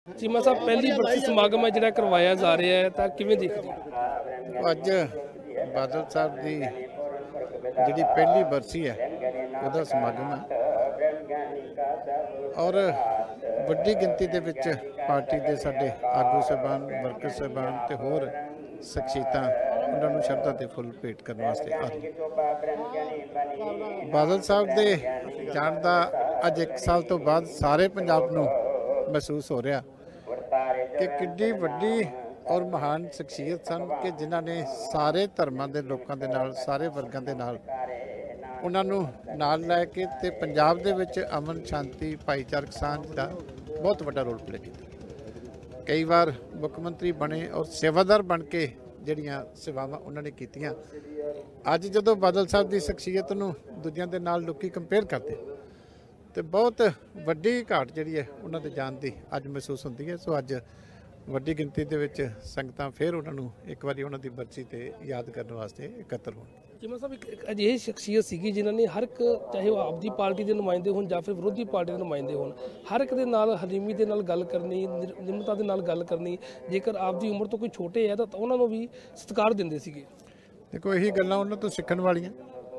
ਚੀਮਾ ਸਾਹਿਬ ਪਹਿਲੀ ਬਰਸੀ ਸਮਾਗਮ ਹੈ ਜਿਹੜਾ ਕਰਵਾਇਆ ਜਾ ਰਿਹਾ ਹੈ ਤਾਂ ਕਿਵੇਂ ਦੇਖਦੇ ਹੋ? ਅੱਜ ਬਾਦਲ ਸਾਹਿਬ ਦੀ ਜਿਹੜੀ ਪਹਿਲੀ ਬਰਸੀ ਹੈ ਉਹਦਾ ਸਮਾਗਮ ਹੈ ਔਰ ਵੱਡੀ ਗਿਣਤੀ ਦੇ ਵਿੱਚ ਪਾਰਟੀ ਦੇ ਸਾਡੇ ਆਗੂ ਸਾਹਿਬਾਨ, ਵਰਕਰ ਸਾਹਿਬਾਨ ਤੇ ਹੋਰ ਸ਼ਖਸੀਅਤਾਂ ਉਹਨਾਂ ਨੂੰ ਸ਼ਰਧਾ ਦੇ ਫੁੱਲ ਭੇਟ ਕਰਨ ਵਾਸਤੇ ਆ ਰਹੀ। ਬਾਦਲ ਸਾਹਿਬ ਦੇ ਜਾਣ ਦਾ ਅੱਜ 1 ਸਾਲ ਤੋਂ ਬਾਅਦ ਸਾਰੇ ਪੰਜਾਬ ਨੂੰ ਮਹਿਸੂਸ ਹੋ ਰਿਹਾ ਕਿ ਕਿੰਨੀ ਵੱਡੀ ਔਰ ਮਹਾਨ ਸ਼ਖਸੀਅਤ ਸਨ ਕਿ ਜਿਨ੍ਹਾਂ ਨੇ ਸਾਰੇ ਧਰਮਾਂ ਦੇ ਲੋਕਾਂ ਦੇ ਨਾਲ, ਸਾਰੇ ਵਰਗਾਂ ਦੇ ਨਾਲ ਉਹਨਾਂ ਨੂੰ ਨਾਲ ਲੈ ਕੇ ਤੇ ਪੰਜਾਬ ਦੇ ਵਿੱਚ ਅਮਨ, ਸ਼ਾਂਤੀ, ਭਾਈਚਾਰਕ ਸਾਂਝ ਦਾ ਬਹੁਤ ਵੱਡਾ ਰੋਲ ਪਲੇ ਕੀਤਾ। ਕਈ ਵਾਰ ਮੁੱਖ ਮੰਤਰੀ ਬਣੇ ਔਰ ਸੇਵਾਦਾਰ ਬਣ ਕੇ ਜਿਹੜੀਆਂ ਸੇਵਾਵਾਂ ਉਹਨਾਂ ਨੇ ਕੀਤੀਆਂ, ਅੱਜ ਜਦੋਂ ਬਾਦਲ ਸਾਹਿਬ ਦੀ ਸ਼ਖਸੀਅਤ ਨੂੰ ਦੂਜਿਆਂ ਦੇ ਨਾਲ ਲੋਕੀ ਕੰਪੇਅਰ ਕਰਦੇ ਤੇ ਬਹੁਤ ਵੱਡੀ ਘਾਟ ਜਿਹੜੀ ਹੈ ਉਹਨਾਂ ਦੇ ਜਾਣ ਦੀ ਅੱਜ ਮਹਿਸੂਸ ਹੁੰਦੀ ਹੈ। ਸੋ ਅੱਜ ਵੱਡੀ ਗਿਣਤੀ ਦੇ ਵਿੱਚ ਸੰਗਤਾਂ ਫਿਰ ਉਹਨਾਂ ਨੂੰ ਇੱਕ ਵਾਰੀ ਉਹਨਾਂ ਦੀ ਬਰਸੀ ਤੇ ਯਾਦ ਕਰਨ ਵਾਸਤੇ ਇਕੱਤਰ ਹੋਣ। ਚੀਮਾ ਸਾਹਿਬ ਇੱਕ ਅਜਿਹੀ ਸ਼ਖਸੀਅਤ ਸੀਗੀ ਜਿਨ੍ਹਾਂ ਨੇ ਹਰ ਇੱਕ, ਚਾਹੇ ਉਹ ਆਪਦੀ ਪਾਰਟੀ ਦੇ ਨੁਮਾਇੰਦੇ ਹੋਣ ਜਾਂ ਫਿਰ ਵਿਰੋਧੀ ਪਾਰਟੀ ਦੇ ਨੁਮਾਇੰਦੇ ਹੋਣ, ਹਰ ਇੱਕ ਦੇ ਨਾਲ ਹਲੀਮੀ ਦੇ ਨਾਲ ਗੱਲ ਕਰਨੀ, ਨਿਮਰਤਾ ਦੇ ਨਾਲ ਗੱਲ ਕਰਨੀ। ਜੇਕਰ ਆਪਦੀ ਉਮਰ ਤੋਂ ਕੋਈ ਛੋਟੇ ਹੈ ਤਾਂ ਉਹਨਾਂ ਨੂੰ ਵੀ ਸਤਿਕਾਰ ਦਿੰਦੇ ਸੀਗੇ। ਦੇਖੋ ਇਹੀ ਗੱਲਾਂ ਉਹਨਾਂ ਤੋਂ ਸਿੱਖਣ ਵਾਲੀਆਂ।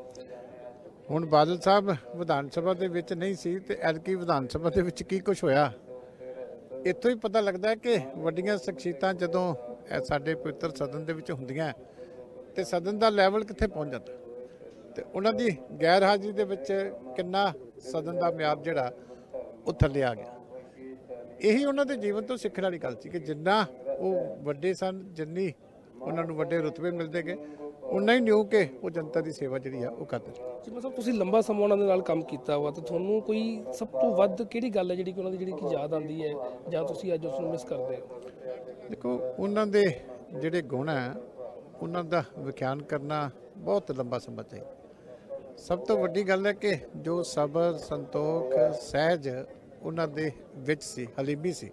ਹੁਣ ਬਾਦਲ ਸਾਹਿਬ ਵਿਧਾਨ ਸਭਾ ਦੇ ਵਿੱਚ ਨਹੀਂ ਸੀ ਤੇ ਐਤਕੀ ਵਿਧਾਨ ਸਭਾ ਦੇ ਵਿੱਚ ਕੀ ਕੁਝ ਹੋਇਆ, ਇੱਥੋਂ ਹੀ ਪਤਾ ਲੱਗਦਾ ਕਿ ਵੱਡੀਆਂ ਸ਼ਖਸੀਅਤਾਂ ਜਦੋਂ ਸਾਡੇ ਪਵਿੱਤਰ ਸਦਨ ਦੇ ਵਿੱਚ ਹੁੰਦੀਆਂ ਤੇ ਸਦਨ ਦਾ ਲੈਵਲ ਕਿੱਥੇ ਪਹੁੰਚ ਜਾਂਦਾ ਤੇ ਉਹਨਾਂ ਦੀ ਗੈਰ ਹਾਜ਼ਰੀ ਦੇ ਵਿੱਚ ਕਿੰਨਾ ਸਦਨ ਦਾ ਮਿਆਰ ਜਿਹੜਾ ਉਹ ਥੱਲੇ ਆ ਗਿਆ। ਇਹੀ ਉਹਨਾਂ ਦੇ ਜੀਵਨ ਤੋਂ ਸਿੱਖਣ ਵਾਲੀ ਗੱਲ ਸੀ ਕਿ ਜਿੰਨਾ ਉਹ ਵੱਡੇ ਸਨ, ਜਿੰਨੀ ਉਹਨਾਂ ਨੂੰ ਵੱਡੇ ਰੁਤਬੇ ਮਿਲਦੇ ਗਏ, ਉਨਾ ਹੀ ਨਿਉ ਕਿ ਉਹ ਜਨਤਾ ਦੀ ਸੇਵਾ ਜਿਹੜੀ ਆ ਉਹ ਕਰਦੇ। ਚੀਮਾ ਸਾਹਿਬ ਤੁਸੀਂ ਲੰਬਾ ਸਮਾਂ ਉਹਨਾਂ ਦੇ ਨਾਲ ਕੰਮ ਕੀਤਾ ਵਾ ਤਾਂ ਤੁਹਾਨੂੰ ਕੋਈ ਸਭ ਤੋਂ ਵੱਧ ਕਿਹੜੀ ਗੱਲ ਹੈ ਜਿਹੜੀ ਕਿ ਉਹਨਾਂ ਦੀ ਜਿਹੜੀ ਕਿ ਯਾਦ ਆਉਂਦੀ ਹੈ ਜਾਂ ਤੁਸੀਂ ਅੱਜ ਉਸ ਨੂੰ ਮਿਸ ਕਰਦੇ ਹੋ? ਦੇਖੋ ਉਹਨਾਂ ਦੇ ਜਿਹੜੇ ਗੁਣ ਹੈ ਉਹਨਾਂ ਦਾ ਵਿਖਿਆਨ ਕਰਨਾ ਬਹੁਤ ਲੰਬਾ ਸਮਾਂ ਚਾਹੀਦਾ। ਸਭ ਤੋਂ ਵੱਡੀ ਗੱਲ ਹੈ ਕਿ ਜੋ ਸਬਰ, ਸੰਤੋਖ, ਸਹਿਜ ਉਹਨਾਂ ਦੇ ਵਿੱਚ ਸੀ, ਹਲੀਮੀ ਸੀ,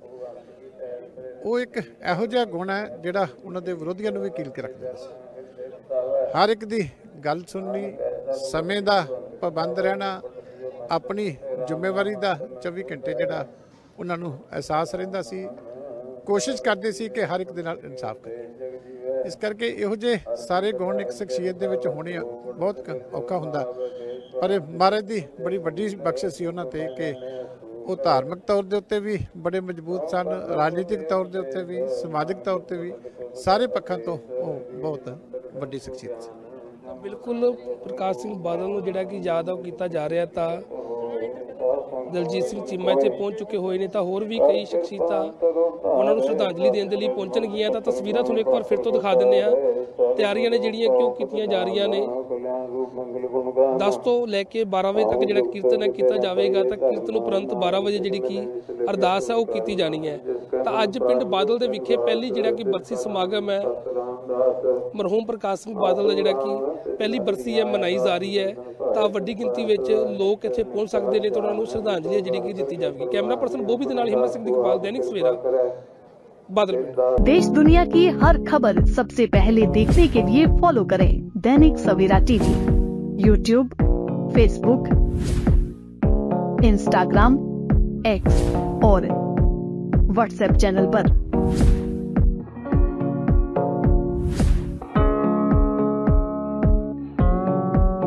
ਉਹ ਇੱਕ ਇਹੋ ਜਿਹਾ ਗੁਣ ਹੈ ਜਿਹੜਾ ਉਹਨਾਂ ਦੇ ਵਿਰੋਧੀਆਂ ਨੂੰ ਵੀ ਕੀਲ ਕੇ ਰੱਖ ਦਿੰਦਾ ਸੀ। ਹਰ ਇੱਕ ਦੀ ਗੱਲ ਸੁਣਨੀ, ਸਮੇਂ ਦਾ ਪਾਬੰਦ ਰਹਿਣਾ, ਆਪਣੀ ਜ਼ਿੰਮੇਵਾਰੀ ਦਾ 24 ਘੰਟੇ ਜਿਹੜਾ ਉਹਨਾਂ ਨੂੰ ਅਹਿਸਾਸ ਰਹਿੰਦਾ ਸੀ। ਕੋਸ਼ਿਸ਼ ਕਰਦੇ ਸੀ ਕਿ ਹਰ ਇੱਕ ਦੇ ਨਾਲ ਇਨਸਾਫ ਕਰੇ। ਇਸ ਕਰਕੇ ਇਹੋ ਜਿਹੇ ਸਾਰੇ ਗੁਣ ਇੱਕ ਸ਼ਖਸੀਅਤ ਦੇ ਵਿੱਚ ਹੋਣੇ ਬਹੁਤ ਔਖਾ ਹੁੰਦਾ, ਪਰ ਮਹਾਰਾਜ ਦੀ ਬੜੀ ਵੱਡੀ ਬਖਸ਼ਿਸ਼ ਸੀ ਉਹਨਾਂ ਤੇ ਕਿ ਉਹ ਧਾਰਮਿਕ ਤੌਰ ਦੇ ਉੱਤੇ ਵੀ ਬੜੇ ਮਜ਼ਬੂਤ ਸਨ, ਰਾਜਨੀਤਿਕ ਤੌਰ ਦੇ ਉੱਤੇ ਵੀ, ਸਮਾਜਿਕ ਤੌਰ ਤੇ ਵੀ, ਸਾਰੇ ਪੱਖਾਂ ਤੋਂ ਉਹ ਬਹੁਤ ਵੱਡੀ ਸ਼ਖਸੀਅਤ ਸੀ। ਬਿਲਕੁਲ ਪ੍ਰਕਾਸ਼ ਸਿੰਘ ਬਾਦਲ ਨੂੰ ਜਿਹੜਾ ਕਿ ਯਾਦ ਉਹ ਕੀਤਾ ਜਾ ਰਿਹਾ ਤਾਂ ਦਲਜੀਤ ਸਿੰਘ ਚੀਮਾ ਇੱਥੇ ਪਹੁੰਚ ਚੁੱਕੇ ਹੋਏ ਨੇ ਤਾਂ ਹੋਰ ਵੀ ਕਈ ਸ਼ਖਸੀਅਤਾਂ ਉਹਨਾਂ ਨੂੰ ਸ਼ਰਧਾਂਜਲੀ ਦੇਣ ਦੇ ਲਈ ਪਹੁੰਚਣਗੀਆਂ। ਤਾਂ ਤਸਵੀਰਾਂ ਤੁਹਾਨੂੰ ਇੱਕ ਵਾਰ ਫਿਰ ਤੋਂ ਦਿਖਾ ਦਿੰਦੇ ਆ। ਤਿਆਰੀਆਂ ਨੇ ਜਿਹੜੀਆਂ ਕਿਉਂ ਕੀਤੀਆਂ ਜਾ ਰਹੀਆਂ ਨੇ। 10 ਤੋਂ ਲੈ ਕੇ 12 ਵਜੇ ਤੱਕ ਜਿਹੜਾ ਕੀਰਤਨ ਹੈ ਕੀਤਾ ਜਾਵੇਗਾ ਤਾਂ ਕੀਰਤਨ ਉਪਰੰਤ 12 ਵਜੇ ਜਿਹੜੀ ਕਿ ਅਰਦਾਸ ਹੈ ਉਹ ਕੀਤੀ ਜਾਣੀ ਹੈ। ਤਾਂ ਅੱਜ ਪਿੰਡ ਬਾਦਲ ਦੇ ਵਿਖੇ ਪਹਿਲੀ ਜਿਹੜਾ ਕਿ ਬਰਸੀ ਸਮਾਗਮ ਹੈ ਮਰਹੂਮ ਪ੍ਰਕਾਸ਼ ਸਿੰਘ ਬਾਦਲ ਦਾ ਜਿਹੜਾ ਕਿ ਪਹਿਲੀ ਬਰਸੀ ਹੈ ਮਨਾਈ ਜਾ ਰਹੀ ਹੈ। ਤਾਂ ਵੱਡੀ ਗਿਣਤੀ ਵਿੱਚ ਲੋਕ ਇੱਥੇ ਪਹੁੰਚ ਸਕਦੇ ਨੇ ਤਾਂ ਉਹਨਾਂ ਨੂੰ ਸ਼ਰਧਾਂਜਲੀ ਜਿਹੜੀ ਕਿ ਦਿੱਤੀ ਜਾਵੇਗੀ। कैमरा पर्सन बोबी के नाल हिम्मत सिंह दिखपाल, दैनिक सवेरा, बादल। देश दुनिया की हर खबर सबसे पहले देखने के लिए फॉलो करें Dainik Savera TV, YouTube, Facebook, Instagram, X और व्हाट्सएप चैनल पर।